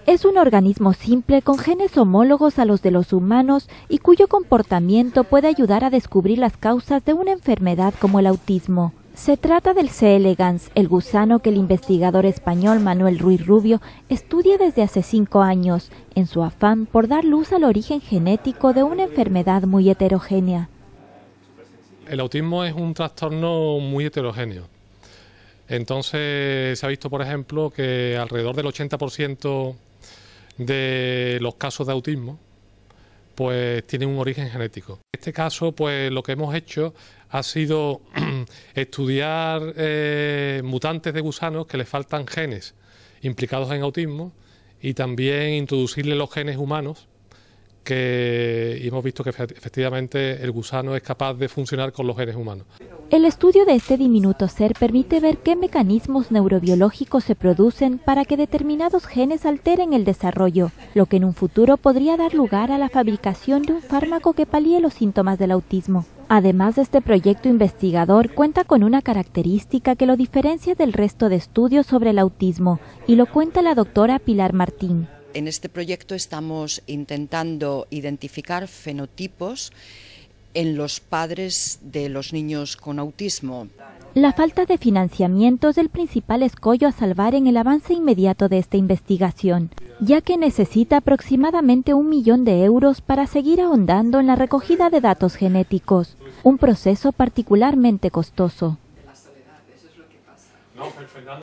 Es un organismo simple con genes homólogos a los de los humanos y cuyo comportamiento puede ayudar a descubrir las causas de una enfermedad como el autismo. Se trata del C. elegans, el gusano que el investigador español Manuel Ruiz Rubio estudia desde hace 5 años, en su afán por dar luz al origen genético de una enfermedad muy heterogénea. El autismo es un trastorno muy heterogéneo. Entonces se ha visto, por ejemplo, que alrededor del 80% de los casos de autismo pues tienen un origen genético. En este caso, pues lo que hemos hecho ha sido estudiar mutantes de gusanos que les faltan genes implicados en autismo y también introducirle los genes humanos y hemos visto que efectivamente el gusano es capaz de funcionar con los genes humanos. El estudio de este diminuto ser permite ver qué mecanismos neurobiológicos se producen para que determinados genes alteren el desarrollo, lo que en un futuro podría dar lugar a la fabricación de un fármaco que palíe los síntomas del autismo. Además de este proyecto investigador, cuenta con una característica que lo diferencia del resto de estudios sobre el autismo, y lo cuenta la doctora Pilar Martín. En este proyecto estamos intentando identificar fenotipos en los padres de los niños con autismo. La falta de financiamiento es el principal escollo a salvar en el avance inmediato de esta investigación, ya que necesita aproximadamente 1 millón de euros para seguir ahondando en la recogida de datos genéticos, un proceso particularmente costoso.